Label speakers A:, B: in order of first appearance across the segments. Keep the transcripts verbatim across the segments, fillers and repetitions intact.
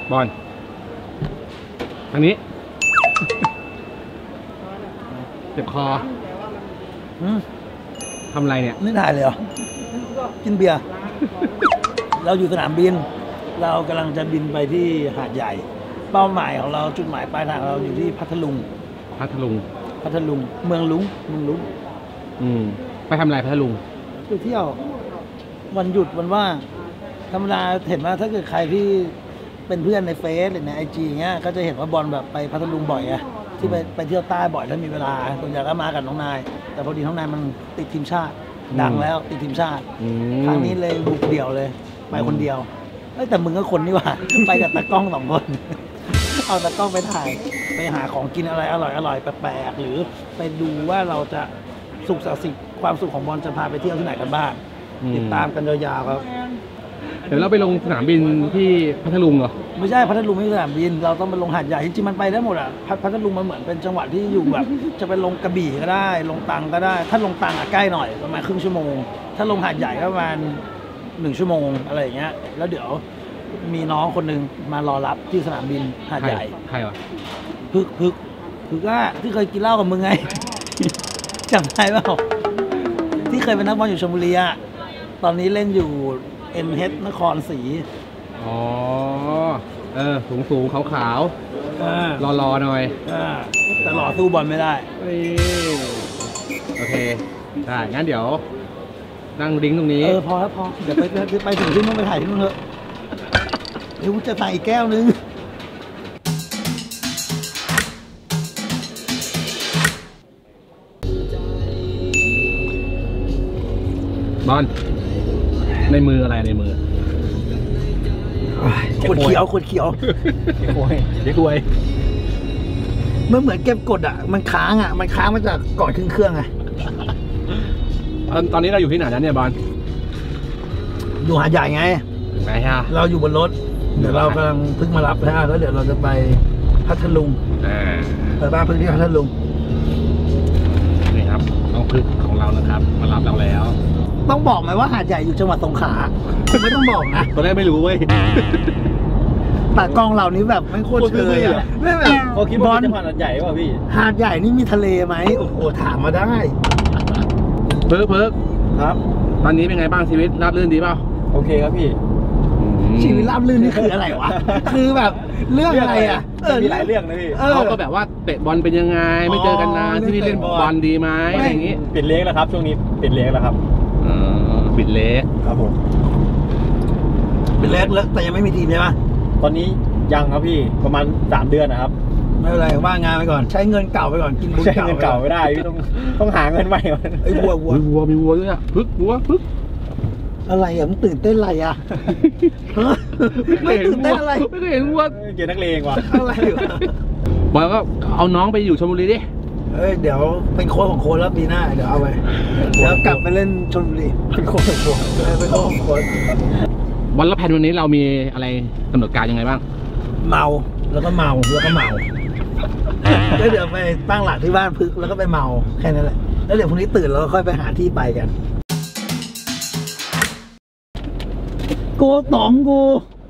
A: บอลทางนี้เจ็บคอทำอะไรเนี่ย
B: นี่ถ่ายเลยเหรอกินเบียร์เราอยู่สนามบินเรากำลังจะบินไปที่หาดใหญ่เป้าหมายของเราจุดหมายปลายทางของเราอยู่ที่พัทลุง
A: พัทลุง
B: พัทลุงเมืองลุงเมืองลุง
A: อืมไปทำอะไรพัทลุง
B: ไปเที่ยววันหยุดวันว่างธรรมดาเห็นว่าถ้าเกิดใครที่เป็นเพื่อนในเฟซหรือในไอจีเงี้ยก็จะเห็นว่าบอลแบบไปพัทลุงบ่อยไงที่ไปไปเที่ยวใต้บ่อยแล้วมีเวลาส่วนใหญ่ก็มากับน้องนายแต่พอดีน้องนายมันติดทีมชาติดังแล้วติดทีมชาติครั้งนี้เลยบุกเดี่ยวเลยไปคนเดียวแต่มึงก็คนนี่หว่าไปกับตากล้องสองคนเอาตากล้องไปถ่ายไปหาของกินอะไรอร่อยอร่อยแปลกๆหรือไปดูว่าเราจะสุขสันต์ความสุขของบอลจะพาไปเที่ยวที่ไหนกันบ้างติดตามกันยาวๆครับ
A: เดี๋ยวเราไปลงสนามบินที่พัทลุงเหรอ
B: ไม่ใช่พัทลุงไม่ใช่สนามบินเราต้องไปลงหาดใหญ่จริงๆมันไปได้หมดอ่ะพัทลุงมันเหมือนเป็นจังหวัดที่อยู่แบบจะไปลงกระบี่ก็ได้ลงตังก็ได้ถ้าลงตังอ่ะใกล้หน่อยประมาณครึ่งชั่วโมงถ้าลงหาดใหญ่ก็ประมาณหนึ่งชั่วโมงอะไรอย่างเงี้ยแล้วเดี๋ยวมีน้องคนหนึ่งมารอรับที่สนามบินหาดใหญ่
A: ใครวะ
B: พึกพึกพึกว่าที่เคยกินเหล้ากับมึงไงจำได้เปล่าที่เคยเป็นนักบอลอยู่ชลบุรีอ่ะตอนนี้เล่นอยู่เอ็นเฮดนครศรี
A: อ๋อเออสูงสูงขาวขาวรอรอหน่อย
B: แต่หล่อสู้บอลไม่ได้
A: โอเคได้งั้นเดี๋ยวนั่งดิ้งตรงนี้
B: เออพอแล้วพอเดี๋ยวไปไปถึงที่นู่นไปถ่ายที่นู่นเถอะเดี๋ยวจะสั่งอีกแก้วนึง
A: บอลในมืออะไรในมือ
B: ขวดเขียวขวดเขียว
A: เด็กวยเด็กวย
B: มันเหมือนเก็บกดอ่ะมันค้างอ่ะมันค้างมาจากก่อนขึ้นเครื่องไง
A: ตอนนี้เราอยู่ที่ไหนนะเนี่ยบอล
B: อยู่หาดใหญ่ไง
A: ไงฮะ
B: เราอยู่บนรถเดี๋ยวเรากำลังเพิ่งมารับนะแล้วเดี๋ยวเราจะไปพัทลุงไปบ้านเพื่อนที่พัทลุง
A: นี่ครับน้องพึกของเรานะครับมารับเราแล้ว
B: ต้องบอกไหมว่าหาดใหญ่อยู่จังหวัดสงขลาไม่ต้องบอกนะ
A: ตอนแรกไม่รู้เว้ย
B: แต่กองเรานี้แบบไม่โคตรเชยอ่ะไม่แบบ
A: เขาคิดว่าจะผ่านหาดใหญ่ป่ะพี่
B: หาดใหญ่นี่มีทะเลไหมโอ้โหถามมาได้
A: เพิร์กเพิร์ก
B: ครับ
A: ตอนนี้เป็นไงบ้างชีวิตราบรื่นดีเปล่า
C: โอเคครับพี่
B: ชีวิตราบรื่นนี่คืออะไรวะคือแบบเรื่องอะไรอ่ะ
C: มีหลายเรื่องนะพี่
A: เขาก็แบบว่าเตะบอลเป็นยังไงไม่เจอกันนานที่นี่เล่นบอลดีไหมอะไรอย่างงี้
C: ปิดเล็กแล้วครับช่วงนี้ปิดเล็กแล้วครับ
A: ปิดเล็ก
C: ครับผม
B: ปิดเล็กแล้วแต่ยังไม่มีทีมใช่ไหม
C: ตอนนี้ยังครับพี่ประมาณสามเดือนนะครับ
B: ไม่เป็นไรว่างงานไปก่อนใช้เงินเก่าไปก่อนกินบุญเก่า
C: เงินเก่าไม่ได้พี่ต้องต้องหาเงินใหม่ก่อน
B: ไอ้วัววัว
A: วัวมีวัวด้วยอ่ะพึกวัวพึก
B: อะไรอ่ะมึงตื่นเต้นอะไรอ่ะไม่ตื่นเต้นอะไร
A: ไม่ได้เห็นวัว
C: เกี่ยวนักเลงว่ะ
B: อะไร
A: บอยก็เอาน้องไปอยู่ชลบุรีดิ
B: เอ้ยเดี๋ยวเป็นโค้ชของโค้ชแล้วปีหน้าเดี๋ยวเอาไปเดี๋ยวกลับไปเล่นชลบุรี
C: เป็นโค้ชของโค้ช
B: เป็นโค้ชของโค้ช
A: วันละแผ่นวันนี้เรามีอะไรกำหนดการยังไงบ้าง
B: เมาแล้วก็เมาแล้วก็เมาแล้วเดี๋ยวไปตั้งหลักที่บ้านพึกแล้วก็ไปเมาแค่นั้นแหละแล้วเดี๋ยวพรุ่งนี้ตื่นแล้วก็ค่อยไปหาที่ไปกันโกต๋องกู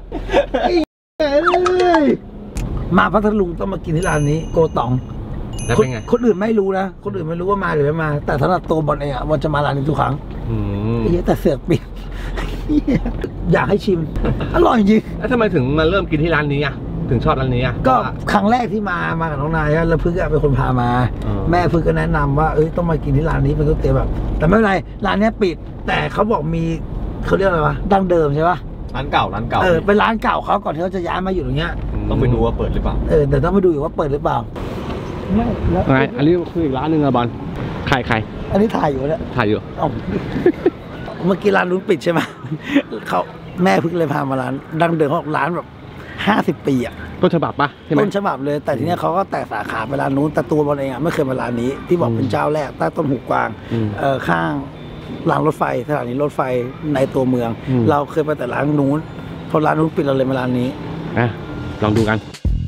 B: มาพัทลุงต้องมากินที่ร้านนี้โกต๋องคนอื่นไม่รู้นะคนอื่นไม่รู้ว่ามาหรือไม่มาแต่สำหรับตัวบอลเองอ่ะบอลจะมาร้านนี้ทุกครั้งแต่เสือกปิดอยากให้ชิมอร่อยจริง
A: แล้วทำไมถึงมาเริ่มกินที่ร้านนี้อ่ะถึงชอบร้านนี้อ่ะ
B: ก็ครั้งแรกที่มามากับน้องนายแล้วพึกเป็นคนพามาแม่พึกก็แนะนำว่าเอ้ยต้องมากินที่ร้านนี้เป็นก๋วยเตี๋ยวแบบแต่ไม่เป็นไรร้านนี้ปิดแต่เขาบอกมีเขาเรียกอะไรวะดั้งเดิมใช่ปะ
C: ร้านเก่าร้านเก่า
B: เออเป็นร้านเก่าเขาก่อนที่เขาจะย้ายมาอยู่ตรงเนี้ย
C: ต้องไปดูว่าเปิดหรือเปล่า
B: เออแต่ต้องไปดูอยู่ว่าเปิดหรือเปล่า
A: ไม่แล้วไงอันนี้คืออีกร้านหนึ่งอะบอลใครใคร
B: อันนี้ถ่ายอยู่เนี่ย
A: ถ่ายอยู่
B: อ๋อเมื่อกี้ร้านนู้นปิดใช่ไหมเขาแม่พึกเลยพามาร้านดั้งเดิมของร้านแบบห้าสิบปีอะ
A: ต้นฉบับปะใช่ไหม
B: ต้นฉบับเลยแต่ทีนี้เขาก็แตกสาขาไปร้านนู้นแต่ตัวบอลเองอะไม่เคยมาร้านนี้ที่บอกเป็นเจ้าแรกใต้ต้นหูกวางเออข้างรางรถไฟสถานีรถไฟในตัวเมืองเราเคยไปแต่ร้านนู้นพอร้านนู้นปิดเราเลยมาร้านนี้
A: อ่ะลองดูกัน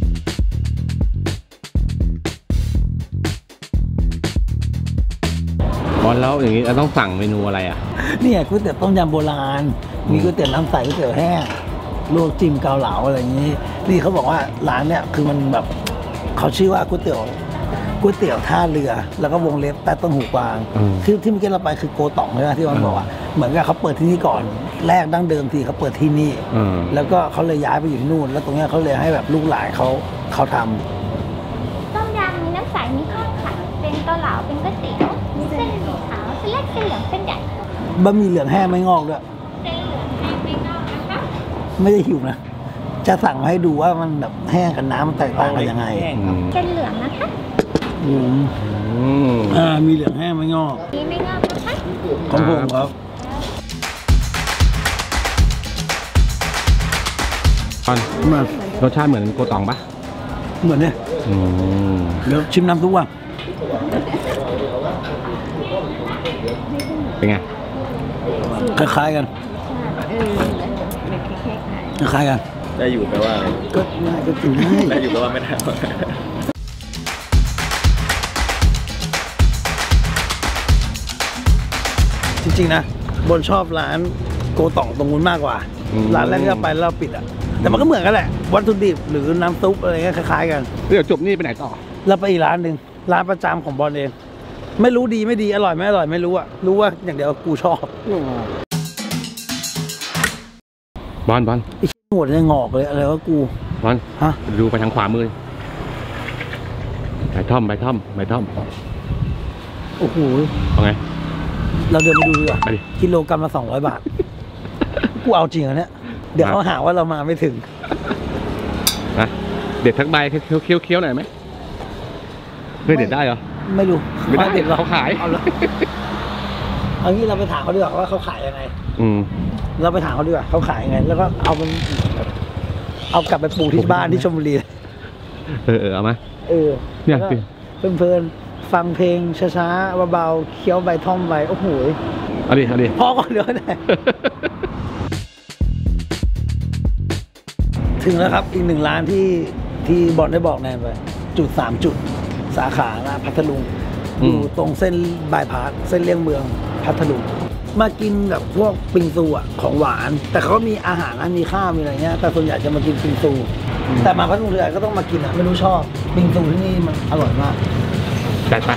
A: บอลแล้วอย่างนี้เราต้องสั่งเมนูอะไรอ่ะ
B: เนี่ยก๋วยเตี๋ยวต้มยำโบราณมีก๋วยเตี๋ยวน้ำใสก๋วยเตี๋ยวแห้งลวกจิ้มเกาเหลาอะไรอย่างนี้นี่เขาบอกว่าร้านเนี่ยคือมันแบบเขาชื่อว่าก๋วยเตี๋ยวก๋วยเตี๋ยวท่าเรือแล้วก็วงเล็บใต้ต้นหูกวางคือที่เมื่อกี้เราไปคือโกต๋องใช่ไหมที่มันบอกว่าเหมือนกับเขาเปิดที่นี่ก่อนแรกดั้งเดิมทีเขาเปิดที่นี่แล้วก็เขาเลยย้ายไปอยู่ที่นู่นแล้วตรงนี้เขาเลยให้แบบลูกหลานเขาเขาทำ
D: ต้มยำมีน้ำใสมีข้าวค่ะเป็นเกาเหลาเป็นก๋วยเตี๋ยวมีเส้นหมี่ขาวเส้นเล็กเส้นเหลืองเส้นใหญ่
B: บะหมี่เหลืองแห้งไม่งอกด้วย
D: เส้นเหลืองแห้งไม่งอกนะคะ
B: ไม่ได้หิวนะจะสั่งมาให้ดูว่ามันแบบแห้งกับน้ำมันแตกต่างกันยังไง
D: เส้นเหลืองนะคะ
B: อืมอ่ามีเหลืองแห้งไม่งอก
D: มีไม่งอกนะคะ
B: ของผมครับ
A: ตอน
B: มาร
A: สชาติเหมือนโกตองปะ
B: เหมือนเนี่ย
A: อืม
B: เดี๋ยวชิมน้ำซุปว่ะ
A: เป็นไง
B: คล้ายๆกันคล้ายๆกัน
C: ได้อยู่แปลว่าอะไร
B: ก็ง่ายก็กินง่าย
C: ได้อยู่แปลว่าไม่ได้
B: จริงๆนะบนชอบร้านโกต๋องตรงนู้นมากกว่า ร้านแรกที่เราไปแล้วเราปิดอ่ะแต่มันก็เหมือนกันแหละวัตถุดิบหรือน้ำซุปอะไรเงี้ยคล้ายๆกัน
A: เดี๋ยวจบนี่ไปไหนต่อ
B: เราไปอีกร้านหนึ่งร้านประจำของบอลเอง ไม่รู้ดีไม่ดีอร่อยไม่อร่อยไม่รู้อะรู้ว่าอย่างเดียวกูชอบบ
A: อลบอล
B: ไอ้หัวเนี่ยงอกเลยอะไรวะกู
A: บอล
B: ฮะ
A: ดูไปทางขวามือไปท่อมไปท่อมไปท่อม
B: โอ้โห
A: เอาไง
B: เราเดินมาดูดีกว่า
A: ไปดิ
B: กิโลกรัมละสองร้อยบาท กูเอาจริงเหรอเนี่ยเดี๋ยวเขาหาว่าเรามาไม่ถึง
A: นะเด็ดทั้งใบเคี้ยวเคี้ยวเคี้ยวหน่อยไหมเฮ้ยเด็ดได้เหรอ
B: ไม่รู้
A: ไม่ได้
B: เด็ดหรอ
A: เขาขาย
B: เอาเลยเอางี้เราไปถามเขาดีกว่าว่าเขาขายยังไง
A: อืม
B: เราไปถามเขาดีกว่าเขาขายยังไง แล้วก็เอามันเอากลับไปปลูกที่บ้านที่ชลบุรี
A: เออเออเอามา
B: เออ
A: เนี่ย
B: แล้วก็เพลินๆฟังเพลงช้าๆเบาๆเคี้ยวใบท่อมใบโอ้โห
A: เอาดิเอาดิ
B: พอก่อนเดี๋ยวได้ ถึงแล้วครับอีกหนึ่งร้านที่ที่บอลได้บอกแนนไปจุดสามจุดสาขานะพัทลุงอยู่ตรงเส้นบายพาสเส้นเลี่ยงเมืองพัทลุงมากินกับพวกปิงซูอ่ะของหวาน แต่เขามีอาหารนะมีข้าวมีอะไรเงี้ยแต่ส่วนใหญ่จะมากินปิงซู แต่มาพัทลุงทีไรก็ต้องมากินอ่ะไม่รู้ชอบปิงซูที่นี่มันอร่อยมาก
A: จัดไป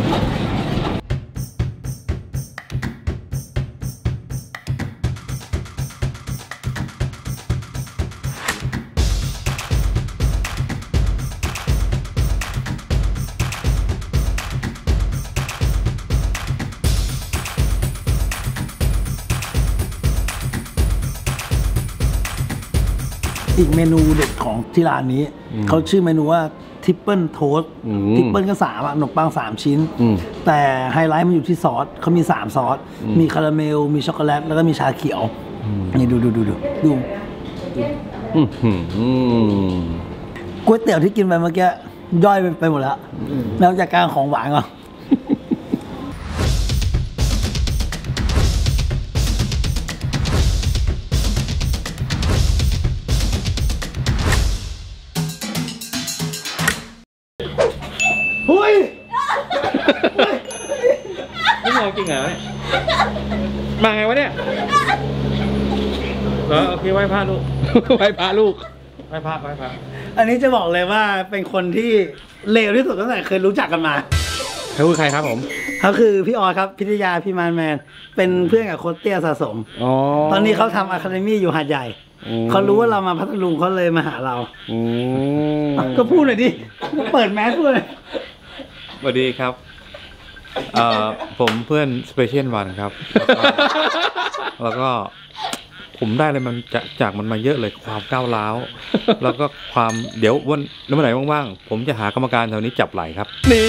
B: อีกเมนูเด็ดของที่ร้านนี้เขาชื่อเมนูว่าทิปเปิลโทสทิปเปิลก็สามอะขนมปังสามชิ้น แต่ไฮไลท์มันอยู่ที่ซอสเขามีสามซอส มีคาราเมลมีช็อกโกแลตแล้วก็มีชาเขียวนี่ดูดูดูดูดู
A: อืมอืมอืม
B: ก๋วยเตี๋ยวที่กินไปเมื่อกี้ย่อยไปไปหมดแล้วแล้วจากการของหวานก่อนเฮ้ย
C: ไม่มองจริงเหรอมาไงวะเนี่ยเหรอโอเคไหว้พระลูก
A: ไปพาลูก
C: ไหว้พระไหว้พระ
B: อันนี้จะบอกเลยว่าเป็นคนที่เลวที่สุดตั้งแต่เคยรู้จักกันมา
A: เขาคือใครครับผม
B: เขาคือพี่ออสครับพิทยาพี่มานแมนเป็นเพื่อนกับโคชเตี้ยสะสม
A: อ๋อ
B: ตอนนี้เขาทำอะคาเดมี่อยู่หาดใหญ่
A: อืม
B: เขารู้ว่าเรามาพัทลุงเขาเลยมาหาเรา
A: อืม
B: ก็พูดหน่อยดิ เปิดแมสพูดเลย
E: สวัสดีครับเอ่อผมเพื่อนสเปเชียลวันครับ แล้วก็ผมได้เลยมันจากจากมันมาเยอะเลยความก้าวร้าว แล้วก็ความเดี๋ยววันแล้วเมื่อไหร่ว่างๆ ผมจะหากรรมการแถวนี้จับไหล่ครับ
A: นี่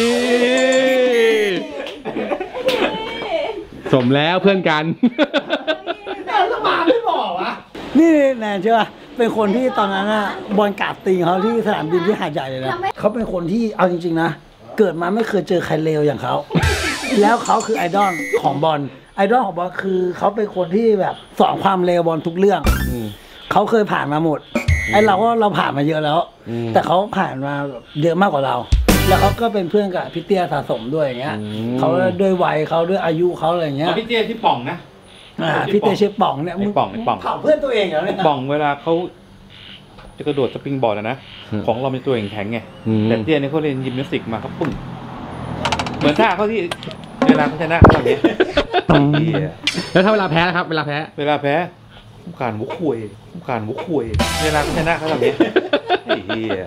A: สมแล้วเพื่อนกัน
B: สมาไม่บอกวะนี่แนนเชื่อเป็นคนที่ตอนนั้นอะบอลกาดตีเขาที่สนามบินที่หาดใหญ่เลยนะเขาเป็นคนที่เอาจริงๆนะเกิดมาไม่เคยเจอใครเลวอย่างเขา แล้วเขาคือไอดอลของบอลไอดอลของบอลคือเขาเป็นคนที่แบบสอนความเลวบอลทุกเรื่องเขาเคยผ่านมาหมดไอเราก็เราผ่านมาเยอะแล้ว แต่เขาผ่านมาเยอะมากกว่าเรา แล้วเขาก็เป็นเพื่อนกับพี่เตี้ยสะสมด้วยอย่างเงี้ยเขาด้วยวัยเขาด้วยอายุเขาอะไรเงี้ย
E: พี่เตี้ยที่ป่องนะ
B: อ่าพี่เตชื่อป๋องเนี่ย
E: ไอ้ป๋องไอ้ป๋อง
B: เผาเพื่อนตัวเองเหรอเนี่ย
E: ป่องเวลาเขาจะกระโดดสปริงบอร์ดอะนะของเราเป็นตัวแข็งๆไงแต่เตี้ยนี่เขาเรียนยิมนาสติกมาเขาปึ้งเหมือนท่าเขาที่เวลาเขาชนะเขาแบบนี้
A: แล้วถ้าเวลาแพ้นะครับเวลาแพ้
E: เวลาแพ้ผู้การวุ้คุยผู้การวุ้คุยเวลาเขาชนะเขาแบบนี้ไอ้เหี้ย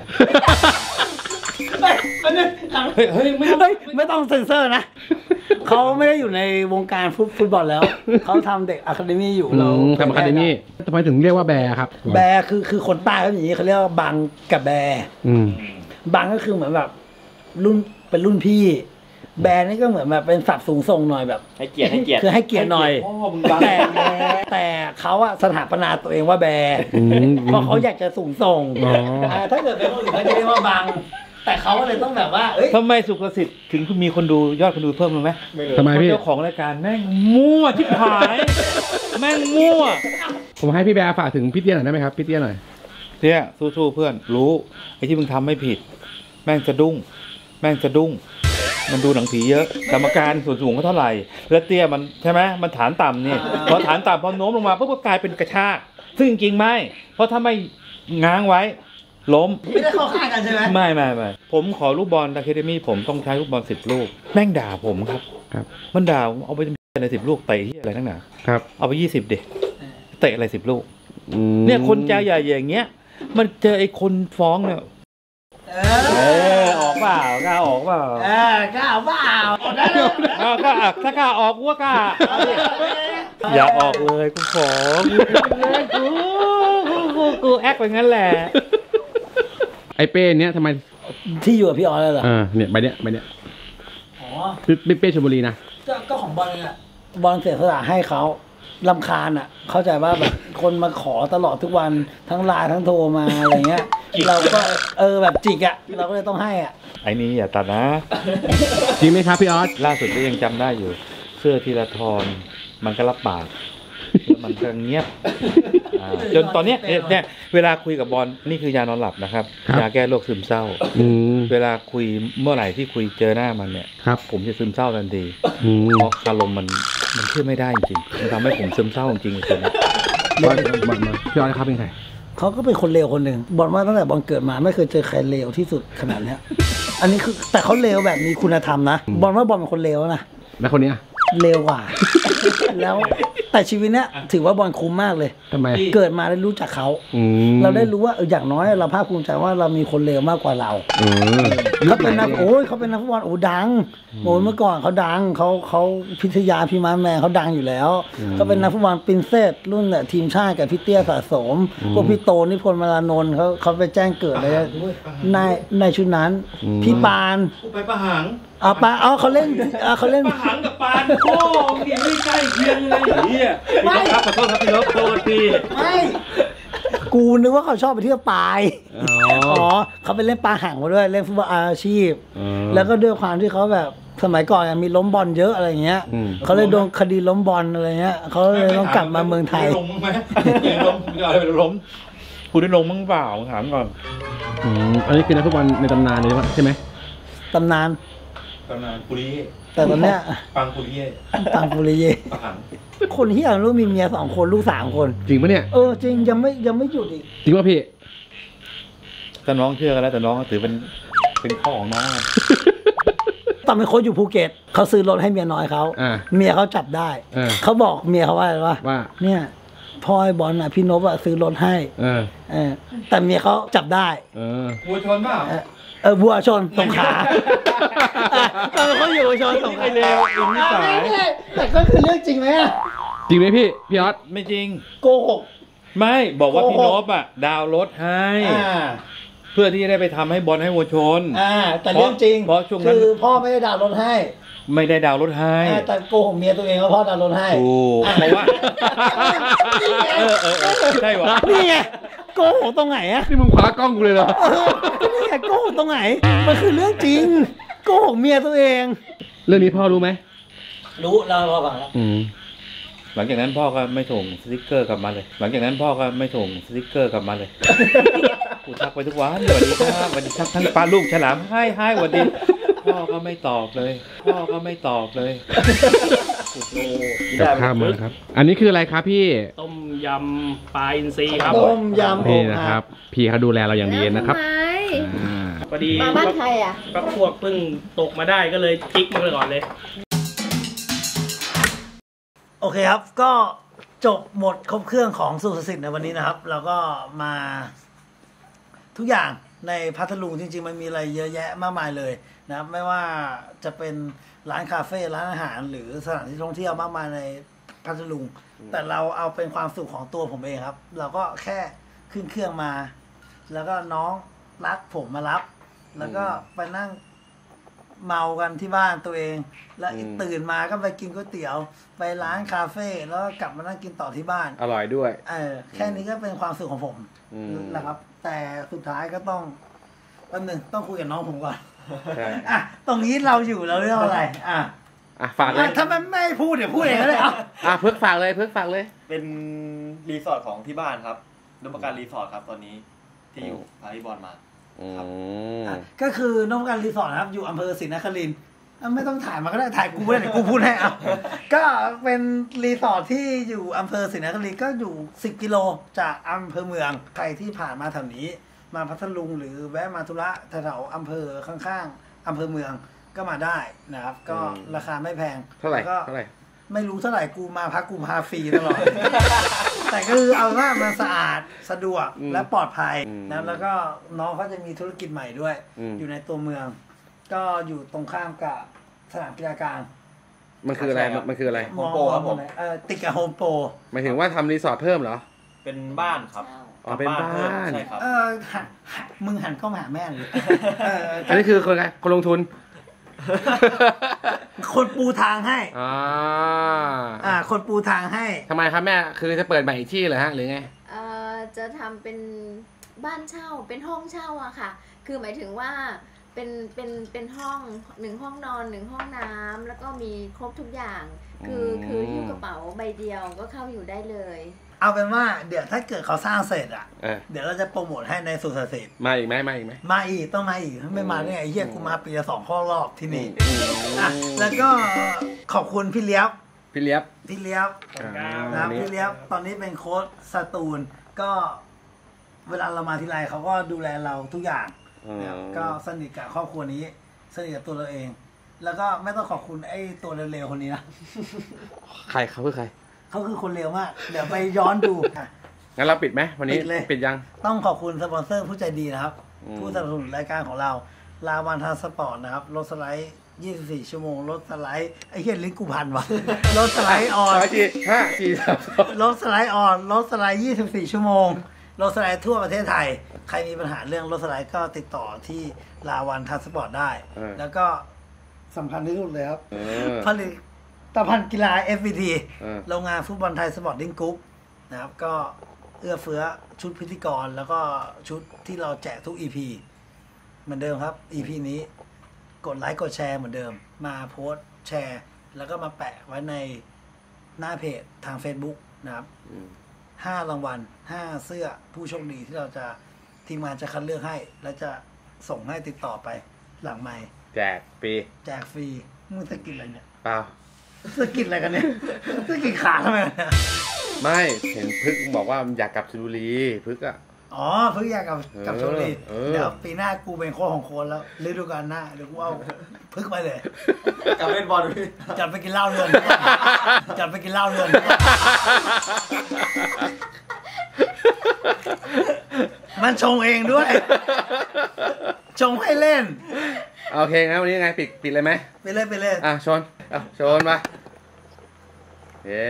B: เฮ้ยเฮ้ยไม่ต้องไม่ต้องเซ็นเซอร์นะเขาไม่ได้อยู่ในวงการฟุตบอลแล้วเขาทำเด็กอะคาเดมี่อยู่เรา
A: ทำอะคาเดมี่ทำไมถึงเรียกว่าแบร์ครับ
B: แบร์คือคือคนใต้เขาอย่างนี้เขาเรียกว่าบังกับแบร์บังก็คือเหมือนแบบรุ่นเป็นรุ่นพี่แบร์นี่ก็เหมือนแบบเป็นศัพท์สูงส่งหน่อยแบบ
C: ให้เกียรติให้เกียรติ
B: คือให้เกียรติหน่อยแต่แต่เขาอะสถาปนาตัวเองว่าแบร์เพราะเขาอยากจะสูงส่งถ้าเกิดเป็นคนอื่นเขาจะเรียกว่าบังแต่เขาก็เลยต้องแบบว่า
E: ทำไมสุภสิทธิ์ถึงมีคนดูยอดคนดูเพิ่มมั้ยไหม
A: ทำไมพี่
E: เจ้าของรายการแม่งมั่วชิบหายแม่งมั่ว
A: ผมให้พี่แบร์ฝากถึงพี่เตี้ยหน่อยได้ไหมครับพี่เตี้ยหน่อย
E: เตี้ยสู้ๆเพื่อนรู้ไอ้ที่มึงทำไม่ผิดแม่งจะดุ้งแม่งจะดุ้งมันดูหนังผีเยอะกรรมการส่วนสูงเขาเท่าไหร่แล้วเตี้ยมันใช่ไหมมันฐานต่ำนี่พอฐานต่ำพอโน้มลงมาปุ๊บก็กลายเป็นกระชากซึ่งจริงๆไม่เพราะถ้าไม่ง้างไว้ล้ม
B: ไม่ได้เข้าข้างกันใช่ไหม
E: ไม่ไม่ไม่ผมขอลูกบอลอะคาเดมี่ผมต้องใช้ลูกบอลสิบลูกแม่งด่าผมครับ
A: ครับ
E: มันด่าเอาไปในสิบลูกเตะที่อะไรทั้งนั้น
A: ครับ
E: เอาไปยี่สิบเด็กเตะอะไรสิบลูกเนี่ยคนใจใหญ่อย่างเงี้ยมันเจอไอ้คนฟ้องเนี่ยเออออกเปล่ากล้าออกเปล่า
B: เออกล้าเปล่าออกได้เลย
E: กล้าถ้ากล้าออกกูก็กล้าอย่าออกเลยกูขอกูกูกูแอคไปงั้นแหละ
A: ไอ้เป้เนี้ยทำไม
B: ที่อยู่กับพี่ออสเลยเหรอ
A: อ่าเนี่ยใบเนี้ยใบเนี้ยอ๋อคือเป้ชลบุรีนะ
B: ก็ของบอลเนี่ยบอลเสียสละให้เขารำคาญอ่ะเข้าใจว่าแบบคนมาขอตลอดทุกวันทั้งไลน์ทั้งโทรมาอะไรเงี้ยเราก็เออแบบจิกอ่ะเราก็เลยต้องให้อ่ะ
E: ไอ้นี้อย่าตัดนะ
A: จริงไหมครับพี่ออส
E: ล่าสุดก็ยังจำได้อยู่เสื้อธีรทรมันก็รับปากมันก็เงียบจนตอนนี้เนี่ยเวลาคุยกับบอลนี่คือยานอนหลับนะครับยาแก้โรคซึมเศร้าเวลาคุยเมื่อไหร่ที่คุยเจอหน้ามันเนี่ยผมจะซึมเศร้าทันทีเพราะอารมณ์มันมันเชื่อไม่ได้จริงมันทำให้ผมซึมเศร้าจริงๆเลยนะ
A: บอลบอลพี่ออสครับเป็นใคร
B: เขาก็เป็นคนเลวคนหนึ่งบอลว่าตั้งแต่บอลเกิดมาไม่เคยเจอใครเลวที่สุดขนาดนี้อันนี้คือแต่เขาเลวแบบมีคุณธรรมนะบอลว่าบอลเป็นคนเลวนะ
A: แล้วคนนี้
B: เลวกว่าแล้วแต่ชีวิตเนี้ยถือว่าบอลคุ้มมากเลย
A: ทำไม
B: เกิดมาได้รู้จักเขาเราได้รู้ว่าอย่างน้อยเราภาคภูมิใจว่าเรามีคนเลวมากกว่าเราเขาเป็นนักโอ้ยเขาเป็นนักฟุตบอลโอ้ดังโอ้ยเมื่อก่อนเขาดังเขาเขาพิทยาพิมานแมนเขาดังอยู่แล้วเขาเป็นนักฟุตบอลปรินเซสรุ่นเนี่ยทีมชาติกับพี่เตี้ยสะสมพวกพี่โตนิพนธ์มาลานนท์เขาเขาไปแจ้งเกิดเลยในในชุดนั้นพี่ปาน
E: ไปประหัง
B: อ๋อปาอ๋อเขาเล่นอ๋อเขาเล่น
E: ประหังกับปานโอ้ยไม่ใกล้เคียงเลยเนี่ยไม่ครับขอโทษครับพี่นพโทษที
B: ไม่กูนึกว่าเขาชอบไปเที่ยวปายอ๋อเขาไปเล่นปาหังมาด้วยเล่นฟุตบอลอาชีพแล้วก็ด้วยความที่เขาแบบสมัยก่อนมีล้มบอลเยอะอะไรเงี้ยเขาเลยโดนคดีล้มบอลอะไรเงี้ยเขาเลยต้องกลับมาเมืองไทย
E: ล้มไหมล้มอะไรไปล้มคุณได้ลงมั้งเปล่าถามก่อน
A: อืมอันนี้คือนักฟุตบอลในตำนานเลยใช่ไหม
B: ตำนาน
E: ตำนานปุริเย่
B: แต่ตอนเนี้ย
E: ปังปุริเย่
B: ปังปุริเย่คนที่อย่างรู้มีเมียสองคนลูกสามคน
A: จริงปะเนี่ย
B: เออจริงยังไม่ยังไม่หยุดอีก
A: จริงป่ะพี่
E: แต่น้องเชื่อกันแล้วแต่น้องถือเป็นเป็นพ่อของน้อง
B: ตอนเป็นโค้ชอยู่ภูเก็ตเขาซื้อรถให้เมียน้อยเขาเมียเขาจับได้เขาบอกเมียเขาว่าอะไรวะ
A: ว่า
B: เนี่ยพ่อไอ้บอลน่ะพี่นพอะซื้อรถให้เออเออแต่เมียเขาจับได้
E: เออวัวชนเปล่า
B: เออบัวชนสงขาตอนเขาอยู่ชนสงขา
E: เร็วอินนิสัย
B: แต่ก็คือเรื่องจริงไหม
A: จริงไหมพี่พี่ออส
E: ไม่จริง
B: โกหก
E: ไม่บอกว่าพี่นพอ่ะดาวรถให้เพื่อที่จะได้ไปทำให้บอลให้วัวชน
B: อ่าแต่เรื่องจริงเพราะช่วงนั้นคือพ่อไม่ได้ดาวรถให้
E: ไม่ได้ดาวรถให้
B: แต่โกหกเมียตัวเองว่าพ่อดาวรถให้
E: ถูกเพราะว่าเออเออใช่วะ
B: นี่ไงโกหกตรงไหนอะ
A: นี่มึงคว้ากล้องกูเลยเหรอ
B: นี่ไงโกหกตรงไหนมันคือเรื่องจริงโกหกเมียตัวเอง
A: เรื่องนี้พ่อรู้ไหม
B: รู้เราพ่อฟังแล้ว
E: หลังจากนั้นพ่อก็ไม่ส่งสติ๊กเกอร์กลับมาเลยหลังจากนั้นพ่อก็ไม่ส่งสติ๊กเกอร์กลับมาเลยกูทักไปทุกวันสวัสดีครับสวัสดีครับทั้งป้าลูกฉลามให้ให้สวัสดีพ่อก็ไม่ตอบเลยพ่อก็ไม่ตอบเลย
A: กับข้าวมาครับอันนี้คืออะไรครับพี่
C: ต้มย
F: ยำปลาอินทรีครับ
B: ต้มยำ
A: นี่นะครับ พี่เขาดูแลเราอย่างดีนะครับอ่า
F: พอดี
G: มาบ้านใครอ่ะ
F: ก็พวกเพิ่งตกมาได้ก็เลยกิ๊กมาก่อนเลย
B: โอเคครับก็จบหมดครบเครื่องของสุภสิทธิ์ในวันนี้นะครับ เราก็มาทุกอย่างในพัทลุงจริงๆมันมีอะไรเยอะแยะมากมายเลยนะครับไม่ว่าจะเป็นร้านคาเฟ่ร้านอาหารหรือสถานที่ท่องเที่ยวมากมายในพัทลุงแต่เราเอาเป็นความสุขของตัวผมเองครับ เราก็แค่ขึ้นเครื่องมา แล้วก็น้องรักผมมารับ แล้วก็ไปนั่งเมากันที่บ้านตัวเอง แล้วตื่นมาก็ไปกินก๋วยเตี๋ยว ไปร้านคาเฟ่แล้วก็กลับมานั่งกินต่อที่บ้าน
A: อร่อยด้วย
B: เออแค่นี้ก็เป็นความสุขของผมนะครับ แต่สุดท้ายก็ต้องแป๊บนึงต้องคุยกับน้องผมก่อน
A: ใช่
B: อ่ะตรงนี้เราอยู่เราเรื่องอะไร อ่ะ
A: อ่ะฝากเลย
B: อ่ะถ้ามันไม่พูดเดี๋ยวพูดเองก็ได้อ่ะ
A: อ่ะเพิกฝากเลยเพิกฝากเลย
C: เป็นรีสอร์ทของที่บ้านครับนพการรีสอร์ทครับตอนนี้ที่อยู่พาริบอลมา
A: อืม
B: อ่ะก็คือนพการรีสอร์ทนะครับ อยู่อำเภอศรีนครินทร์อ่ะไม่ต้องถ่ายมาก็ได้ถ่ายกูไม่ได้เดี๋ยวกูพูดให้อ่ะก็เป็นรีสอร์ทที่อยู่อำเภอศรีนครินทร์ก็อยู่สิบกิโลจากอำเภอเมืองใครที่ผ่านมาแถวนี้ มาพัทลุงหรือแวะมาธุระแถวๆอำเภอข้างๆอำเภอเมืองก็มาได้นะครับ ก็ราคาไม่แพง
A: เท่าไหร่
B: แล้วก็
A: เท่าไหร่
B: ไม่รู้เท่าไหร่กูมาพักกูพาฟรีตลอด แต่ก็คือเอาว่ามันสะอาดสะดวกและปลอดภัยนะแล้วก็น้องเขาจะมีธุรกิจใหม่ด้วย อยู่ในตัวเมือง ก็อยู่ตรงข้ามกับสนามกีฬากลาง
A: มันคืออะไร มันคืออะไร
C: โฮมโปรครับผม
B: เออติดกับโฮมโปร
A: หมายถึงว่าทำรีสอร์ทเพิ่มเหรอ
C: เป็นบ้านครับ
A: อ๋อเป็นบ้าน
C: พิ่มใช่ครับ
B: เออหันหันมึงหันก็มาหาแม่เลยเออ
A: อันนี้คือคนไงคนลงทุน
B: คนปูทางให้
A: อ่า
B: อ่า คนปูทางให้
A: ทำไมครับแม่ คือจะเปิดใหม่อีกที่เหรอฮะ หรือไง
G: เอ่อจะทำเป็นบ้านเช่าเป็นห้องเช่าอะค่ะ คือหมายถึงว่าเป็นเป็นเป็นห้องหนึ่งห้องนอนหนึ่งห้องน้ำแล้วก็มีครบทุกอย่าง คือ
A: อืม
G: คือหิ้วกระเป๋าใบเดียวก็เข้าอยู่ได้เลย
B: เอาเป็นว่าเดี๋ยวถ้าเกิดเขาสร้างเสร็จอ่ะ
A: เออ
B: เดี๋ยวเราจะโปรโมทให้ในสุสานเสร็จ
A: มาอีกไหมมาอีกไหม
B: มาอีกต้องมาอีกไม่มาได้ไงไอ้เฮียกูมาปีละสองข้อรอบที่นี่อ่ะแล้วก็ขอบคุณพี่เลี้ยบ
A: พี่เลียบ
B: พี่เลี้ยบ
A: อ่า
B: นะครับ
A: นี่
B: พี่เลี้ยบตอนนี้เป็นโค้ชสตูลก็เวลาเรามาทีไรเขาก็ดูแลเราทุกอย่างนะครับก็สนิทกับครอบครัวนี้สนิทกับตัวเราเอง แล้วก็ไม่ต้องขอบคุณไอ้ตัวเร็วๆคนนี้นะ
A: ใครเขาคือใคร
B: เขาคือคนเร็วมาก เดี๋ยวไปย้อนดูอ่ะ
A: งั้นเราปิดไหมวันนี้
B: ปิดเลย
A: ปิดยัง
B: ต้องขอบคุณสปอนเซอร์ผู้ใจดีนะครับ
A: อืม
B: ผู้สนับสนุนรายการของเราลาวันทางสปอร์ตนะครับรถสไลด์ยี่สิบสี่ชั่วโมงรถสไลด์ไอ้เหี้ยลิ้นกูพันวะ รถสไลด์ออน
A: สามสี่ห้าสี่สามสอง
B: รถสไลด์ออนรถสไลด์ยี่สิบสี่ชั่วโมงรถสไลด์ทั่วประเทศไทย ใครมีปัญหาเรื่องรถสไลด์ก็ติดต่อที่ลาวันทางสปอร์ตได้ แล้วก็สำคัญที่สุดเลยครับ
A: เออ
B: ผลิตภัณฑ์กีฬา เอฟ วี ที
A: เออ
B: โรงงานฟุตบอลไทยสปอร์ตดิ้งกรุ๊ปนะครับก็เอื้อเฟื้อชุดพิธีกรแล้วก็ชุดที่เราแจกทุก อี พี เหมือนเดิมครับ อี พี นี้กดไลค์กดแชร์เหมือนเดิม มาโพสต์แชร์ แล้วก็มาแปะไว้ในหน้าเพจทาง Facebook นะครับ
A: อืม
B: ห้ารางวัลห้าเสื้อผู้โชคดีที่เราจะทีมงานจะคัดเลือกให้ และจะส่งให้ติดต่อไปหลังไมค์
A: แจกปี
B: แจกฟรีมึงสะกิดอะไรเนี่ย
A: เปล่า
B: สะกิดอะไรกันเนี่ยสะกิดขาทำไมเนี่ย
A: ไม่เห็นพึกบอกว่าอยากกลับชลบุรีพึกอ่ะ
B: อ๋อเพิ่งอยากกับกับ
A: เออ
B: ชลบุรี
A: เออ
B: เดี๋ยวปีหน้ากูเป็นโค้ชของโค้ชแล้วฤดูกาลหน้าเดี๋ยวกูเอาพึกไปเลย
C: กลับเล่นบอลด้วย
B: จัดไปกินเหล้ารวมจัดไปกินเหล้ารวมมันชงเองด้วย ชงให้เล่น
A: โอเคงั้นวันนี้ยังไงปิดปิดเลยไหม
B: ไปเล่นไปเล่น
A: อ่ะชนอ่ะชนมาเย้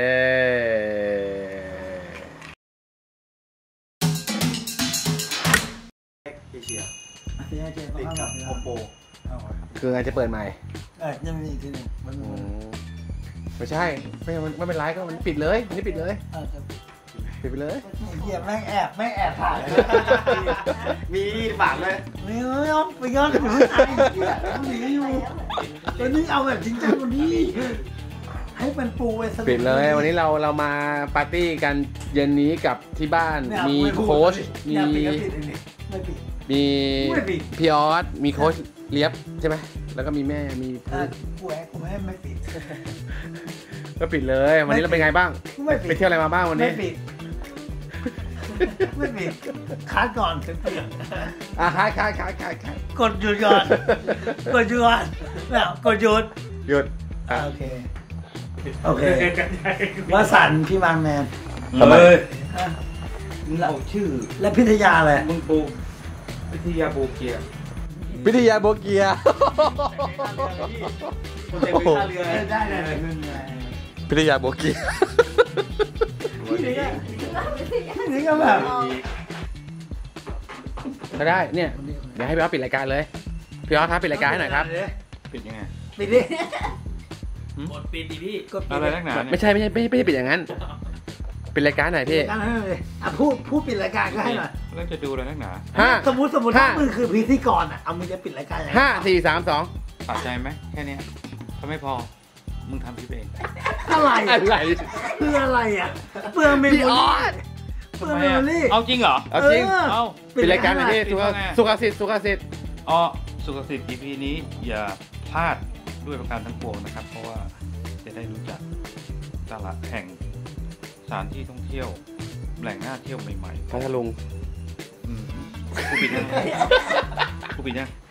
C: เอเชีย
B: เดี๋ยวเจอ
C: ติด
B: เขา
C: กับ
B: ข้างห
C: โฮ
B: ลัง
C: มโปร
B: เอาวะ
A: คือไงจะเปิดใหม่
B: เออยังมีอีกทีหนึงมัน
A: อื
B: มัน
A: มไม่ใช่ไม่ไม่เป็นไรก็มันปิดเลยวันนี้ปิดเลย
B: เออจะ
A: ปิดไปเลย
B: ไอ้เหี้ยแม่งแอบแม่งแอบถ่าย
C: มีฝากเลย
B: ไม่เอาไปย้อนถึงผู้ชายเหี้ยต้องหนีอยู่ตัวนี้เอาแบบจริงจังกว่านี้ให้เป็นปูไปสนุก
A: ปิดเลยวันนี้เราเรามาปาร์ตี้กันเย็นนี้กับที่บ้าน
B: เนี่ย
A: มี
B: ไพูด
A: โค้ชมี
B: เนี่ยปิดก็ปิดเองดิไม่ปิด
A: มี
B: ไม่ปิด
A: พี่ออสมีโค้ชเลียบใช่ไหมแล้วก็มีแม่มี
B: อ่ะ
A: พืช
B: กูแอบกูไม่ให้ไม่ปิด
A: ก็ปิดเลยวันนี้เราเป็นไงบ้าง
B: ไม่ปิด
A: ไปเที่ยวอะไรมาบ้างวันนี้
B: ไม่ปิดไม่มีคัดก่อน
A: อ่ะคายคายคายคายคาย
B: กดหยุดก่อนกดหยุดก่อนแล้วกดหยุด
A: หยุด
B: อ่ะโอเคโอเคว่าสันพี่มางแมน
A: ทำไม
B: เราชื่อและพิทยาอะไร
E: มึงปูวิทยาโบเกีย
A: วิทยาโบเกีย
C: คนเด็กเป็นท่าเรือ
B: ได้ได้ได้ขึ้นไง
A: วิทยาโบเกีย
B: นี่ก็แบบ
A: ก็ได้เนี่ยเดี๋ยวให้พี่ออสปิดรายการเลยพี่ออสครับปิดรายการให้หน่อยครับ
E: ปิดยังไง
B: ปิดดิ
F: กดปิดดิพี่
B: กดปิด
E: อะไรนักหนาเนี่ย
A: ไม่ใช่ไม่ใช่ไม่ใช่ไม่ใช่ปิดอย่างนั้นปิดรายการหน่อยพี่
B: รายการให้หน่อยอ่ะพูดพูดปิดรายการก็ให้หน่อย
E: แล้วจะดูอะไรนักหนา
A: ห้า
B: สมมติสมมติ
A: ห้า
B: ถ้ามึงคือพิธีกรอ่ะเอามึงจะปิดรายการยังไง
A: ห้าสี่สามสอง
E: ตัดใจไหมแค่เนี้ยถ้าไม่พอมึงทำคลิปเอง
B: อะไร
A: อะไร
B: เพื่ออะไรอ่ะเพื่อเมม
A: พี่
B: โม
A: ออ
B: รี่
A: ส
B: เพื่อเมมโมรี่
E: เอาจริงเหรอ
A: เอาจริง
E: เอา
A: ปิดรายการหน่อยพี่
E: ปิด
A: สุข
E: ว่าไง
A: สุขสิทธิ์สุขสิทธิ์
E: อ๋อสุขสิทธิ์ อี พี นี้อย่าพลาดด้วยประการทั้งปวงนะครับ เพราะว่าจะได้รู้จักตลาดแห่งสถานที่ท่องเที่ยวแหล่งน่าเที่ยวใหม่
A: พัทลุง
E: ๆอืมผู้ปิดยังผู้ปิดยัง